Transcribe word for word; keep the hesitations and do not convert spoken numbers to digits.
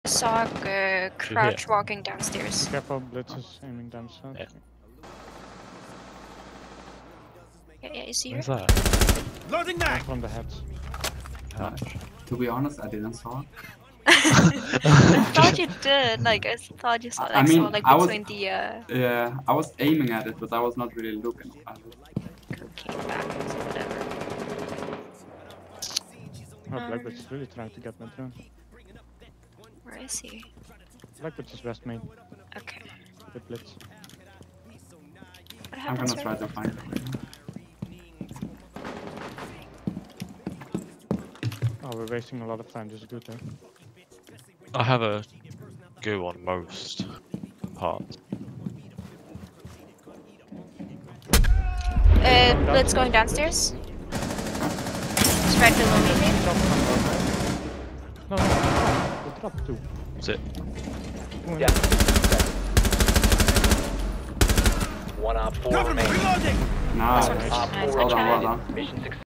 saw uh, crouch walking downstairs. Careful, Blitz is aiming down south. Yeah. Yeah, yeah, is he here? Where's that? Loading mag! From the heads. Uh, to be honest, I didn't saw it. I thought you did. Like I thought you saw. Like, I mean, saw, like I was- between the uh, Yeah, I was aiming at it, but I was not really looking at it. cocaine backwards or whatever. Oh, Um, Blackbird's really trying to get my drone. Where is he? Blackbird's is west main Okay. with Blitz. What I'm happens gonna try to find it. Oh, we're wasting a lot of time. This is good, though. I have a goo on most parts. Uh, let's going downstairs. It's right below me, maybe. No, no, no. The drop two. That's it. Yeah. One op four Cover me! remaining. Reloading! Nice. Nice. Op Nice, four I Well done, well remaining. done. Mission success.